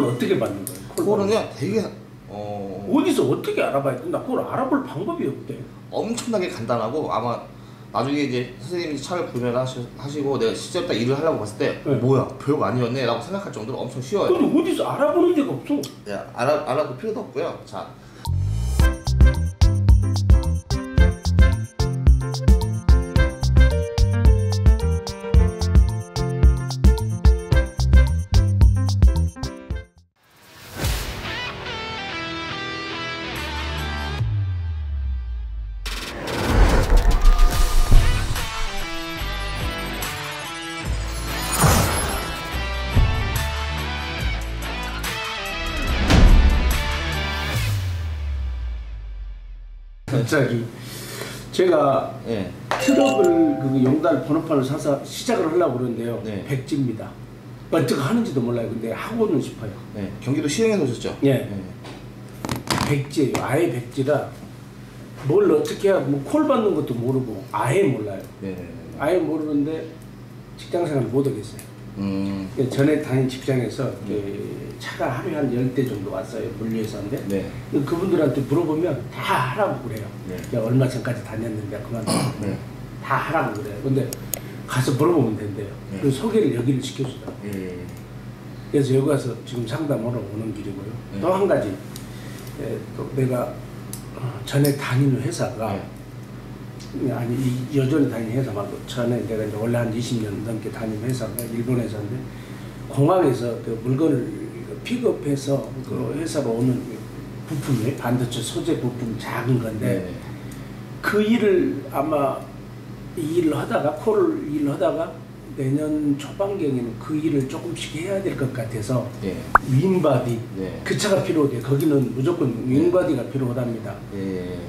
어떻게 받는 거예요? 콜은요 되게 어디서 어떻게 알아봐야 돼? 나 그걸 알아볼 방법이 없대. 엄청나게 간단하고 아마 나중에 이제 선생님이 차를 구매하시고 내가 실제로 딱 일을 하려고 봤을 때 네. 뭐야 별거 아니었네 라고 생각할 정도로 엄청 쉬워요. 근데 어디서 알아보는 데가 없어. 네, 알아볼 필요도 없고요. 자. 갑자기 제가 네. 트럭을 그 용달 번호판을 사서 시작을 하려고 그러는데요. 네. 백지입니다. 어떻게 하는지도 몰라요. 근데 하고는 싶어요. 네. 경기도 시흥에 오셨죠? 예. 네. 백지예요. 아예 백지라 뭘 어떻게 해야 뭐 콜 받는 것도 모르고 아예 몰라요. 네. 아예 모르는데 직장생활을 못 하겠어요. 전에 다닌 직장에서 차가 하루에 한 10대 정도 왔어요. 물류회사인데 네. 그분들한테 물어보면 다 하라고 그래요. 네. 얼마 전까지 다녔는데 그만두고 네. 다 하라고 그래요. 근데 가서 물어보면 된대요. 네. 그 소개를 여기를 시켜주더라고요. 그래서 여기 와서 지금 상담하러 오는 길이고요. 네. 또 한 가지 또 내가 전에 다니는 회사가 아니 여전히 다니는 회사 말고 전에 내가 이제 원래 한 20년 넘게 다니는 회사가 일본 회사인데 공항에서 그 물건을 픽업해서 그 회사로 오는 부품이 반도체 소재 부품 작은 건데 네. 그 일을 아마 이 일을 하다가 콜을 일을 하다가 내년 초반경에는 그 일을 조금씩 해야 될 것 같아서 네. 윙바디 네. 그 차가 필요해. 거기는 무조건 윙바디가 필요하답니다. 네.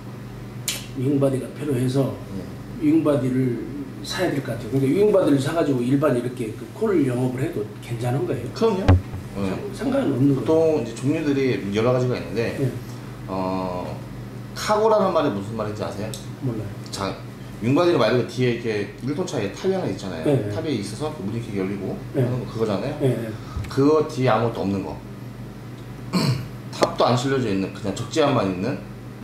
윙바디가 필요해서 윙바디를 사야 될 것 같아요. 근데 윙바디를 사가지고 일반 이렇게 그 콜 영업을 해도 괜찮은 거예요? 그럼요. 상관은 없는 거예요. 보통 이제 종류들이 여러 가지가 있는데 네. 카고라는 말이 무슨 말인지 아세요? 몰라요. 자, 윙바디 말고 뒤에 이렇게 1톤 차에 탑이 하나 있잖아요. 네. 탑이 있어서 문이 이렇게 열리고 네. 하는 거 그거잖아요. 네. 그거 뒤에 아무것도 없는 거. 탑도 안 실려져 있는 그냥 적재함만 있는.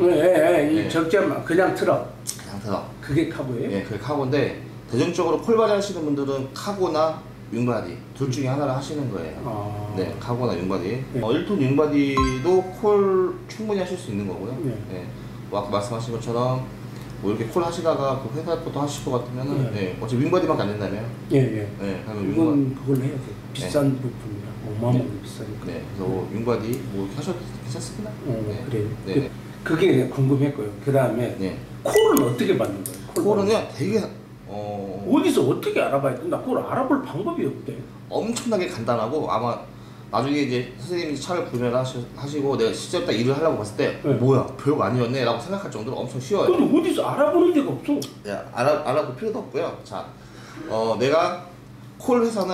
이 적재만 그냥 트럭. 그냥 트럭. 그게 카고예요? 예, 그게 카고인데 대중적으로 콜바디 하시는 분들은 카고나 윙바디 둘 중에 하나를 하시는 거예요. 네, 카고나 윙바디. 네. 1톤 윙바디도 콜 충분히 하실 수 있는 거고요. 네. 네. 아까 말씀하신 것처럼 뭐 이렇게 콜 하시다가 그 회사 것도 하실 것 같으면은 어차피 윙바디밖에 안 된다며요. 예. 그러면 이건 그걸 해야 돼. 비싼 부품이라 어마어마하게 비싸니까. 네, 그래서 윙바디 뭐 이렇게 하셔도 괜찮습니다. 그래요. 네. 그게 내가 궁금했고요. 그 다음에 콜은 어떻게 받는 거예요? 콜은요 되게 어디서 어떻게 알아봐야 돼? 나 그걸 알아볼 방법이 없대. 엄청나게 간단하고 아마 나중에 이제 선생님이 차를 구매하시고 내가 실제로 딱 일을 하려고 봤을 때 뭐야 별거 아니었네 라고 생각할 정도로 엄청 쉬워요. 근데 어디서 알아보는 데가 없어. 네, 알아볼 필요도 없고요. 자, 내가 콜 회사는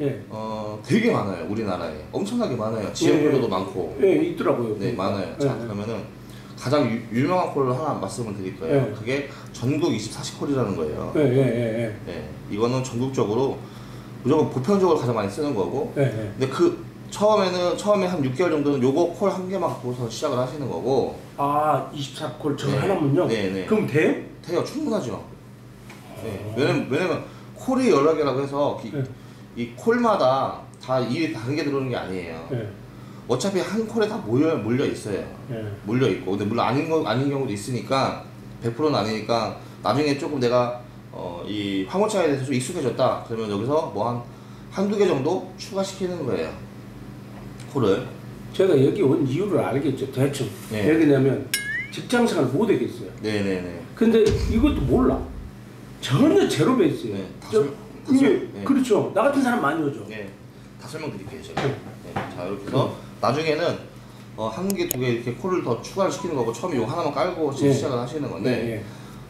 되게 많아요. 우리나라에 엄청나게 많아요. 지역별로도 많고. 있더라고요. 네, 많아요. 자, 그러면은 가장 유명한 콜을 하나 말씀을 드릴 거예요. 그게 전국 24시 콜이라는 거예요. 네, 이거는 전국적으로 무조건 보편적으로 가장 많이 쓰는 거고. 근데 그 처음에 한 6개월 정도는 요거 콜 한 개만 갖고서 시작을 하시는 거고. 24콜 저 하나면요? 네. 그럼 돼요? 돼요. 충분하죠. 왜냐면 콜이 여러 개라고 해서 이 콜마다 다 일이 다른 게 들어오는 게 아니에요. 어차피 한 콜에 다 몰려 있어요. 몰려 있고. 근데 물론 아닌 경우도 있으니까 100%는 아니니까 나중에 조금 내가 이 화물차에 대해서 좀 익숙해졌다. 그러면 여기서 뭐 한두 개 정도 추가시키는 거예요. 콜을. 제가 여기 온 이유를 알겠죠. 대충. 왜냐면 직장생활 못 하겠어요. 네네네. 근데 이것도 몰라. 전혀 제로 베이스예요. 그렇죠. 나 같은 사람 많이 오죠. 다 설명드릴게요. 제가. 자, 이렇게 해서 나중에는 한 개, 두 개 이렇게 콜을 더 추가를 시키는 거고 처음에 요 하나만 깔고 시작을 하시는 건데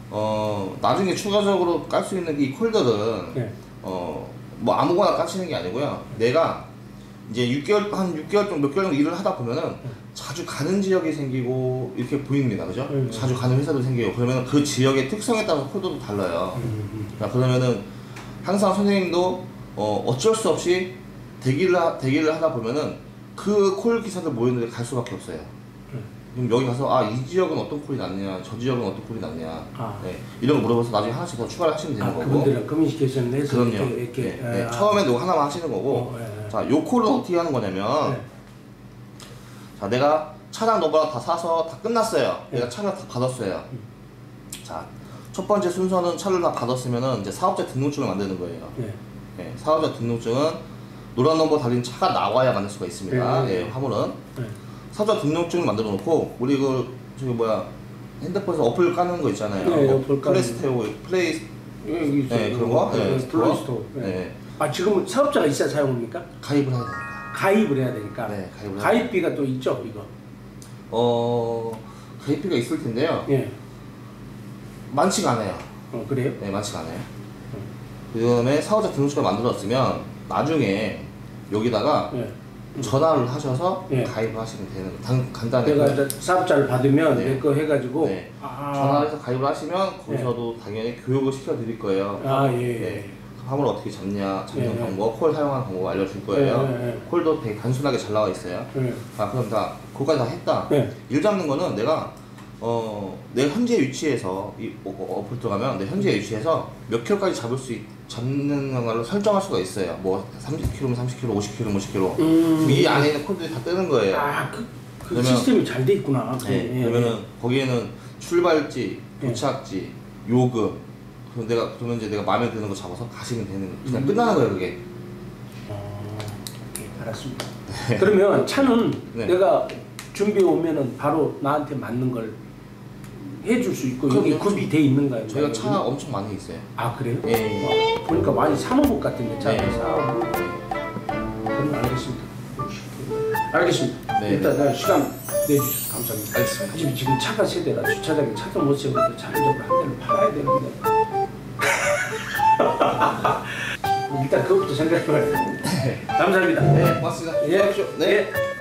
나중에 추가적으로 깔 수 있는 이 콜들은 뭐 아무거나 까시는 게 아니고요. 내가 이제 한 6개월 정도 몇 개월 정도 일을 하다 보면은 자주 가는 지역이 생기고 이렇게 보입니다. 그죠? 자주 가는 회사도 생겨요. 그러면 그 지역의 특성에 따라서 코드도 달라요. 그러면은 항상 선생님도 어쩔 수 없이 대기를 하다 보면은 그 콜 기사들 모였는데 갈 수밖에 없어요. 그럼 여기 가서 이 지역은 어떤 콜이 낫냐, 저 지역은 어떤 콜이 낫냐, 네, 이런 거 물어봐서 나중에 하나씩 더 추가를 하시면 되는 거고. 그분들은 커뮤니케이션을 해서 그럼요. 이렇게 네, 처음엔 이거 하나만 하시는 거고. 자, 요 콜은 어떻게 하는 거냐면, 자, 내가 차량 너버랑 다 사서 다 끝났어요. 내가 차를 다 받았어요. 자, 첫 번째 순서는 차를 다 받았으면은 이제 사업자 등록증을 만드는 거예요. 네, 사업자 등록증은 노란 넘버 달린 차가 나와야 만들 수가 있습니다. 화물은. 사업자 등록증을 만들어 놓고, 우리 저기 핸드폰에서 어플 까는 거 있잖아요. 어플 플레이스토어, 그런 거? 플레이스토어. 지금은 사업자가 있어야 사용합니까? 가입을 해야 되니까. 가입을 해야 되니까. 네, 가입비가 또 있죠, 이거. 가입비가 있을 텐데요. 많지가 않아요. 그래요? 네, 많지가 않아요. 그 다음에 사업자 등록증을 만들었으면 나중에 여기다가 전화를 하셔서 가입을 하시면 되는 간단해요. 내가 이제 사업자를 받으면 내 거 해가지고 전화를 해서 가입을 하시면 거기서도 당연히 교육을 시켜드릴 거예요. 화물 어떻게 잡냐, 잡는 방법, 콜 사용하는 방법 알려줄 거예요. 콜도 되게 단순하게 잘 나와 있어요. 그럼 다 그거까지 다 했다. 일 잡는 거는 내가 현재 위치에서 이 어플 들어가면 내 현재 위치에서 몇 킬로까지 잡는 걸로 설정할 수가 있어요. 뭐 30km면 30km, 50km, 50km. 이 안에 있는 콜들이 다 뜨는 거예요. 그 시스템이 잘 돼 있구나. 그러면은 거기에는 출발지, 도착지, 요금. 그러면 이제 내가 마음에 드는 거 잡아서 가시면 되는 거예요. 그냥 끝나는 거예요, 그게. 알았습니다. 그러면 차는 내가 준비해 오면은 바로 나한테 맞는 걸 해줄 수 있고 여기 구비 돼 있는가요? 저희가 차 엄청 많이 있어요. 그래요? 예. 보니까 많이 사놓은 것 같은데 차를 사고. 그럼 알겠습니다. 알겠습니다. 일단 내가 시간 내주셔서 감사합니다. 알겠습니다. 지금 차가 세대라 주차장에 차도 못 세우고 차를 좀 한 대를 팔아야 되는데. 일단 그것부터 생각해봐야 돼. 감사합니다. 네, 고맙습니다. 예.